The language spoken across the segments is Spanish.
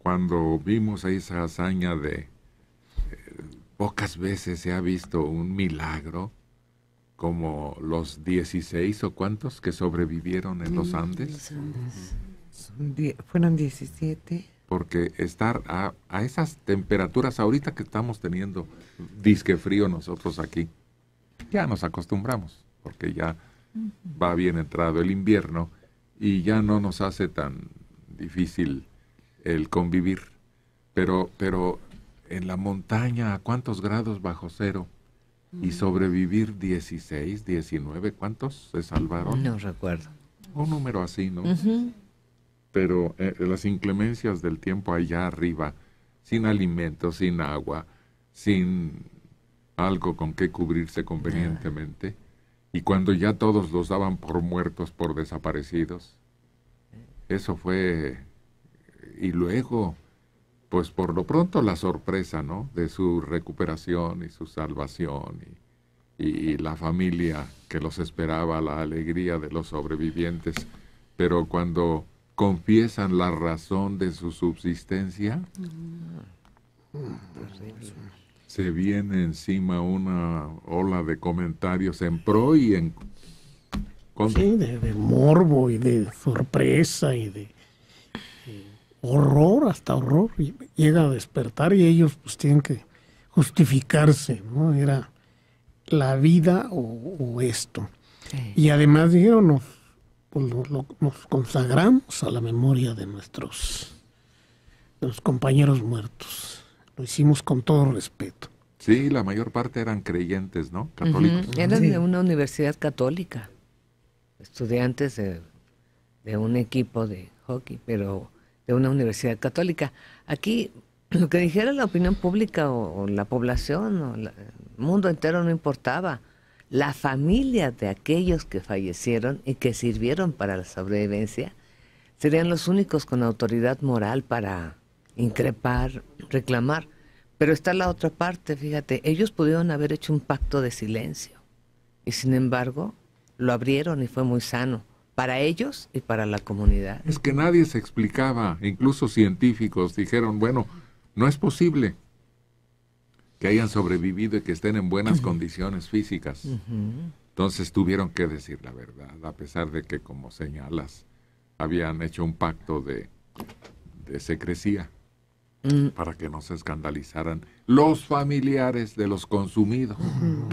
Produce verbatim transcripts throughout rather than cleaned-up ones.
cuando vimos esa hazaña de eh, pocas veces se ha visto un milagro como los dieciséis o cuántos que sobrevivieron en los Andes. Los Andes. Son die- fueron diecisiete. Porque estar a, a esas temperaturas ahorita que estamos teniendo disque frío nosotros aquí, ya nos acostumbramos, porque ya va bien entrado el invierno y ya no nos hace tan difícil el convivir. Pero, pero en la montaña, ¿a cuántos grados bajo cero? Y sobrevivir dieciséis, diecinueve, ¿cuántos se salvaron? No recuerdo. Un número así, ¿no? Uh-huh. Pero eh, las inclemencias del tiempo allá arriba, sin alimentos, sin agua, sin algo con que cubrirse convenientemente, Nada. Y cuando ya todos los daban por muertos, por desaparecidos, eso fue, y luego, pues por lo pronto la sorpresa, ¿no?, de su recuperación y su salvación, y, y, y la familia que los esperaba, la alegría de los sobrevivientes, pero cuando confiesan la razón de su subsistencia, se viene encima una ola de comentarios en pro y en contra. Sí, de, de morbo y de sorpresa y de, de horror, hasta horror, y llega a despertar y ellos pues tienen que justificarse, ¿no? Era la vida o, o esto. Sí. Y además dijeron, no, pues lo, lo, nos consagramos a la memoria de nuestros, de los compañeros muertos. Lo hicimos con todo respeto. Sí, la mayor parte eran creyentes, ¿no? Católicos. Uh-huh. Eran sí. de una universidad católica, estudiantes de, de un equipo de hockey, pero de una universidad católica. Aquí, lo que dijera la opinión pública o, o la población o la, el mundo entero no importaba. La familia de aquellos que fallecieron y que sirvieron para la sobrevivencia serían los únicos con autoridad moral para increpar, reclamar. Pero está la otra parte, fíjate, ellos pudieron haber hecho un pacto de silencio y sin embargo lo abrieron y fue muy sano para ellos y para la comunidad. Es que nadie se explicaba, incluso científicos dijeron, bueno, no es posible que hayan sobrevivido y que estén en buenas condiciones físicas. Uh-huh. Entonces tuvieron que decir la verdad, a pesar de que, como señalas, habían hecho un pacto de, de secrecía mm. para que no se escandalizaran los familiares de los consumidos. Uh-huh.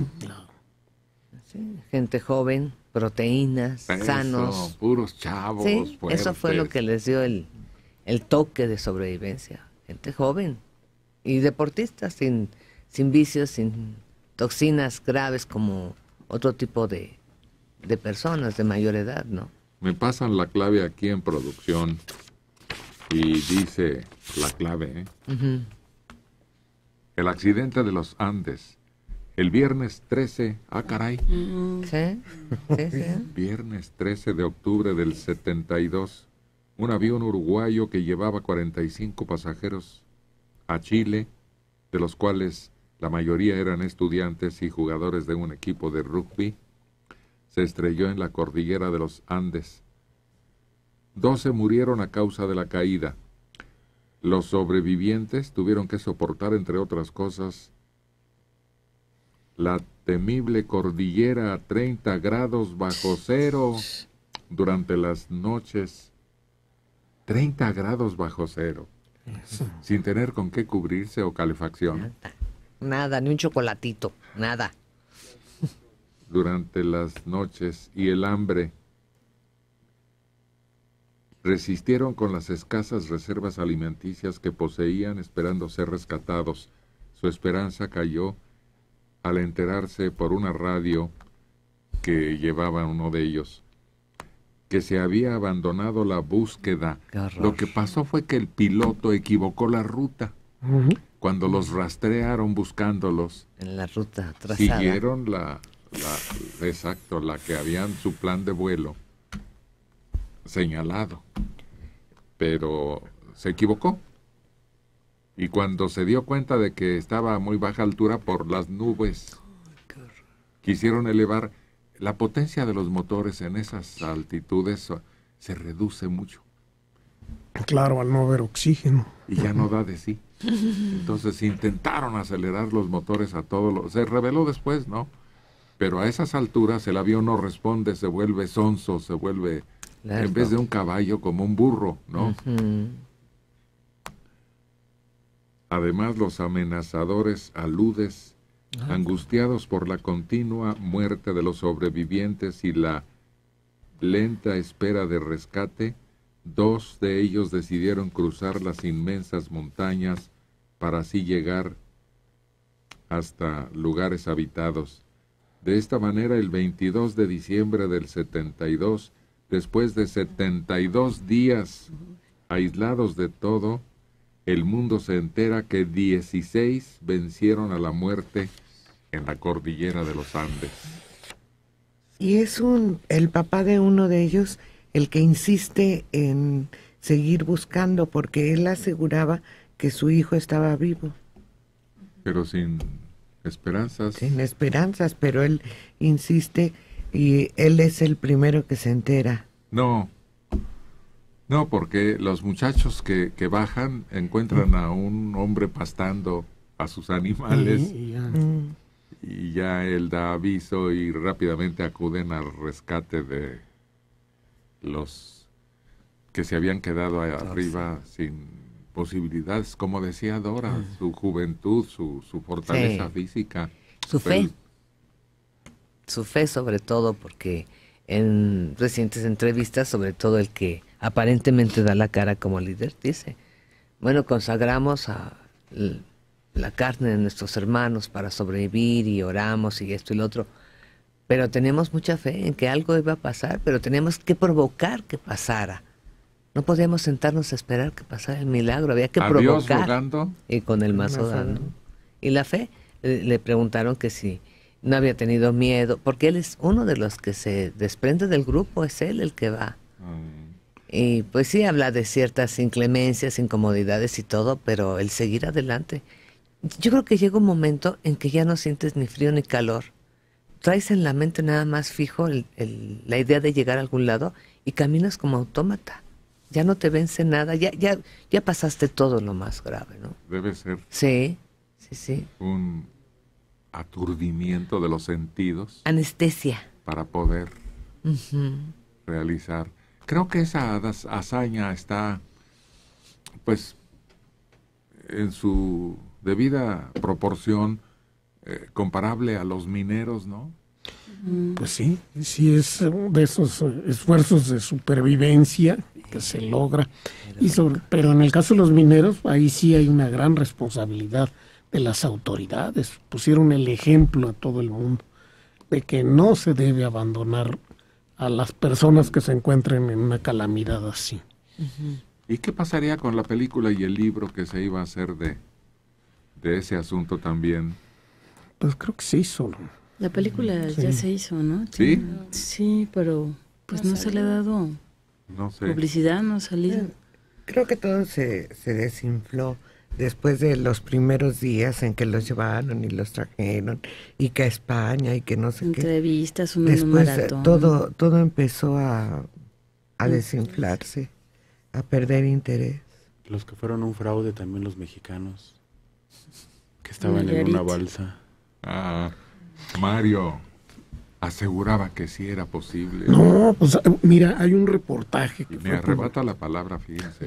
Sí, gente joven, proteínas, eso, sanos. Puros chavos. Sí, fuertes. Eso fue lo que les dio el, el toque de sobrevivencia. Gente joven y deportistas sin... sin vicios, sin toxinas graves como otro tipo de, de personas de mayor edad, ¿no? Me pasan la clave aquí en producción y dice la clave, ¿eh? Uh-huh. El accidente de los Andes, el viernes trece, ah caray. Uh-huh. Sí, sí, sí. Viernes trece de octubre del setenta y dos, un avión uruguayo que llevaba cuarenta y cinco pasajeros a Chile, de los cuales la mayoría eran estudiantes y jugadores de un equipo de rugby, se estrelló en la cordillera de los Andes. Doce murieron a causa de la caída. Los sobrevivientes tuvieron que soportar, entre otras cosas, la temible cordillera a treinta grados bajo cero durante las noches. treinta grados bajo cero. Eso. Sin tener con qué cubrirse o calefacción. Nada, ni un chocolatito, nada. Durante las noches y el hambre, resistieron con las escasas reservas alimenticias que poseían, esperando ser rescatados. Su esperanza cayó al enterarse por una radio que llevaba uno de ellos que se había abandonado la búsqueda. Lo que pasó fue que el piloto equivocó la ruta. Uh-huh. Cuando los rastrearon buscándolos, en la ruta trazada, siguieron la, la, exacto, la que habían su plan de vuelo señalado, pero se equivocó. Y cuando se dio cuenta de que estaba a muy baja altura por las nubes, quisieron elevar la potencia de los motores en esas altitudes, se reduce mucho. Claro, al no haber oxígeno. y ya no da de sí. Entonces intentaron acelerar los motores a todo lo... Se reveló después, ¿no? Pero a esas alturas el avión no responde, se vuelve sonso, se vuelve, claro, en vez de un caballo, como un burro, ¿no? Uh-huh. Además, los amenazadores aludes, uh-huh, angustiados por la continua muerte de los sobrevivientes y la lenta espera de rescate, dos de ellos decidieron cruzar las inmensas montañas para así llegar hasta lugares habitados. De esta manera, el veintidós de diciembre del setenta y dos, después de setenta y dos días aislados de todo, el mundo se entera que dieciséis vencieron a la muerte en la cordillera de los Andes. Y es un el papá de uno de ellos el que insiste en seguir buscando, porque él aseguraba que su hijo estaba vivo. Pero sin esperanzas. Sin esperanzas, pero él insiste y él es el primero que se entera. No, no, porque los muchachos que, que bajan encuentran a un hombre pastando a sus animales sí, ya. Mm. y ya él da aviso y rápidamente acuden al rescate de los que se habían quedado ahí arriba sin posibilidades, como decía Dora, uh-huh, su juventud, su, su fortaleza sí. física. Su fe. El... Su fe sobre todo, porque en recientes entrevistas, sobre todo el que aparentemente da la cara como líder, dice, bueno, consagramos a la carne de nuestros hermanos para sobrevivir y oramos y esto y lo otro, pero teníamos mucha fe en que algo iba a pasar, pero teníamos que provocar que pasara. No podíamos sentarnos a esperar que pasara el milagro, había que ¿A provocar. Dios rogando? Y con el mazo dando. Y la fe, le, le preguntaron que si no había tenido miedo, porque él es uno de los que se desprende del grupo, es él el que va. Mm. Y pues sí, habla de ciertas inclemencias, incomodidades y todo, pero el seguir adelante. Yo creo que llega un momento en que ya no sientes ni frío ni calor. Traes en la mente nada más fijo el, el, la idea de llegar a algún lado y caminas como autómata. Ya no te vence nada, ya, ya, ya pasaste todo lo más grave, ¿no? Debe ser. Sí, sí, sí. Un aturdimiento de los sentidos. Anestesia. Para poder uh-huh. realizar. Creo que esa hazaña está, pues, en su debida proporción eh, comparable a los mineros, ¿no? Pues sí, sí es de esos esfuerzos de supervivencia que se logra, y sobre, pero en el caso de los mineros, ahí sí hay una gran responsabilidad de las autoridades. Pusieron el ejemplo a todo el mundo de que no se debe abandonar a las personas que se encuentren en una calamidad así. Uh-huh. ¿Y qué pasaría con la película y el libro que se iba a hacer de, de ese asunto también? Pues creo que se hizo, ¿no? La película sí. ya se hizo, ¿no? ¿Sí? Sí, pero pues no, no se le ha dado no sé. publicidad, no ha salido. Creo que todo se, se desinfló después de los primeros días en que los llevaron y los trajeron, y que a España y que no sé Entrevistas, qué. Un después maratón. todo, todo empezó a, a desinflarse, a perder interés. Los que fueron un fraude también los mexicanos, que estaban en una balsa. Ah, Mario aseguraba que sí era posible. No, pues mira, hay un reportaje que me arrebata por... la palabra, fíjense.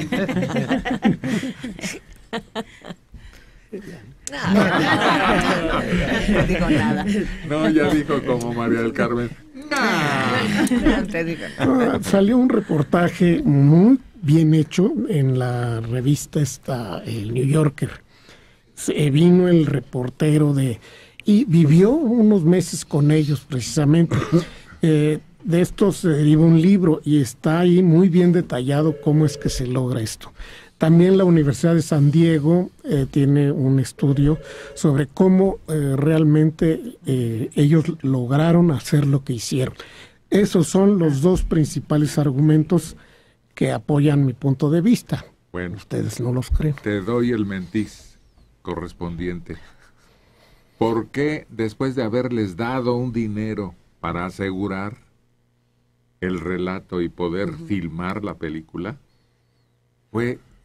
No, no, no, no digo nada. No, ya dijo como María del Carmen. No, te digo nada. No, salió un reportaje muy bien hecho en la revista esta, el New Yorker. Se vino el reportero de y vivió unos meses con ellos precisamente. Eh, de esto se deriva un libro y está ahí muy bien detallado cómo es que se logra esto. También la Universidad de San Diego eh, tiene un estudio sobre cómo eh, realmente eh, ellos lograron hacer lo que hicieron. Esos son los dos principales argumentos que apoyan mi punto de vista. Bueno, ustedes no los creen. Te doy el mentiz correspondiente. ¿Por qué después de haberles dado un dinero para asegurar el relato y poder uh-huh. filmar la película, fue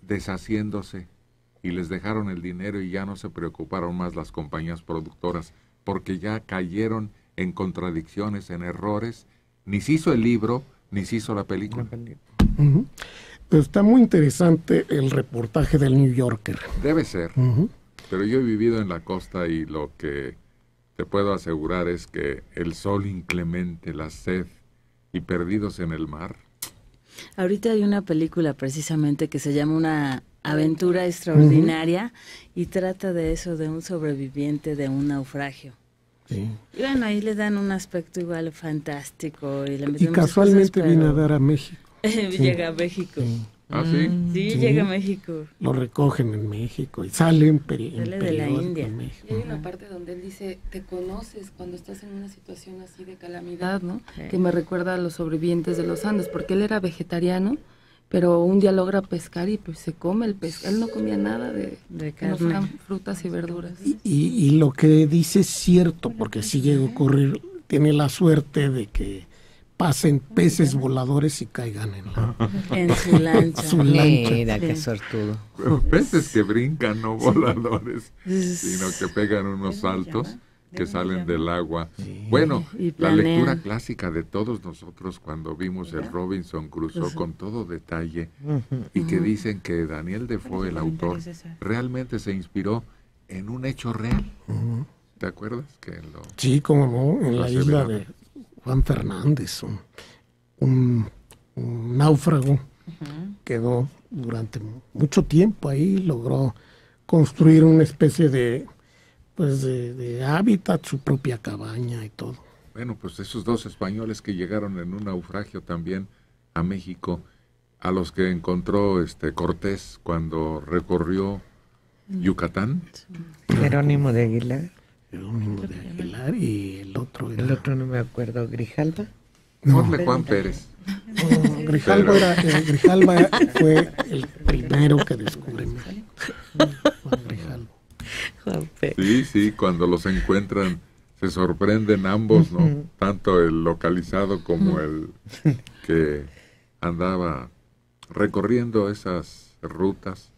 deshaciéndose y les dejaron el dinero y ya no se preocuparon más las compañías productoras porque ya cayeron en contradicciones, en errores. Ni se hizo el libro, ni se hizo la película. Uh-huh. Está muy interesante el reportaje del New Yorker. Debe ser. Uh-huh. Pero yo he vivido en la costa y lo que te puedo asegurar es que el sol inclemente, la sed y perdidos en el mar. Ahorita hay una película precisamente que se llama Una aventura extraordinaria uh-huh. y trata de eso, de un sobreviviente de un naufragio. Sí. Y bueno, ahí le dan un aspecto igual fantástico. Y, le y casualmente cosas, viene a dar a México. Llega a México. Sí. ¿Ah, sí? Sí, sí, llega a México. Lo recogen en México y salen peri- en Sale de la India. Y hay una parte donde él dice, te conoces cuando estás en una situación así de calamidad, ¿no? Sí. Que me recuerda a los sobrevivientes de los Andes, porque él era vegetariano, pero un día logra pescar y pues se come el pescado. Él no comía nada de, de que no fueran frutas y verduras. Y, y, y lo que dice es cierto, porque sí llega a ocurrir, tiene la suerte de que pasen peces voladores y caigan en la en su lancha. Su lancha. Mira, Sí. qué sortudo. Pero peces que brincan, no voladores, sino que pegan unos saltos que salen del agua. Sí. Bueno, Y la planean. lectura clásica de todos nosotros cuando vimos el Robinson Crusoe con todo detalle y que dicen que Daniel Defoe, el autor, realmente se inspiró en un hecho real. Ujú. ¿Te acuerdas? Que lo, Sí, como no, en lo la isla aseveraron. de Juan Fernández, un, un, un náufrago Ujú. quedó durante mucho tiempo ahí, logró construir una especie de pues de, de hábitat, su propia cabaña y todo. Bueno, pues esos dos españoles que llegaron en un naufragio también a México, a los que encontró este Cortés cuando recorrió Yucatán. Jerónimo de Aguilar. Jerónimo de Aguilar y el otro era... El otro no me acuerdo, Grijalva. No, Ponle Juan Pérez. no, Grijalva, era, eh, Grijalva fue el primero que descubre México. Juan Grijalva. Juan Pérez. Sí, sí, cuando los encuentran se sorprenden ambos, ¿no? Ujú. Tanto el localizado como el que andaba recorriendo esas rutas.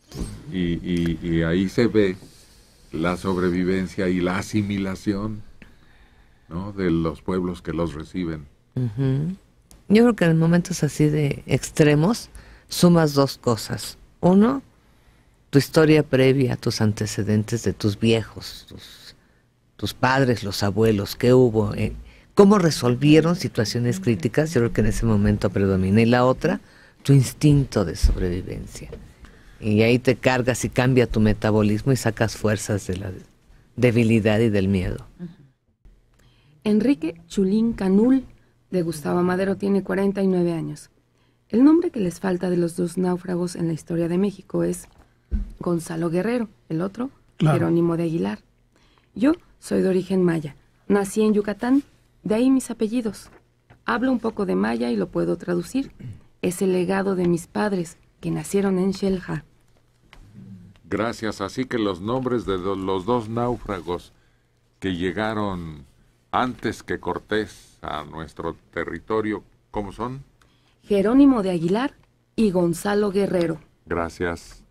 Y, y, y ahí se ve la sobrevivencia y la asimilación, ¿no? De los pueblos que los reciben. Ujú. Yo creo que en momentos así de extremos sumas dos cosas. Uno, tu historia previa, tus antecedentes de tus viejos, tus, tus padres, los abuelos, qué hubo, eh, cómo resolvieron situaciones críticas. Yo creo que en ese momento predomina. Y la otra, tu instinto de sobrevivencia. Y ahí te cargas y cambia tu metabolismo y sacas fuerzas de la debilidad y del miedo. Enrique Chulín Canul, de Gustavo Madero, tiene cuarenta y nueve años. El nombre que les falta de los dos náufragos en la historia de México es Gonzalo Guerrero, el otro, Claro. Jerónimo de Aguilar. Yo soy de origen maya, nací en Yucatán, de ahí mis apellidos. Hablo un poco de maya y lo puedo traducir. Es el legado de mis padres, que nacieron en Xel-Há. Gracias, así que los nombres de do- los dos náufragos que llegaron antes que Cortés a nuestro territorio, ¿cómo son? Jerónimo de Aguilar y Gonzalo Guerrero. Gracias.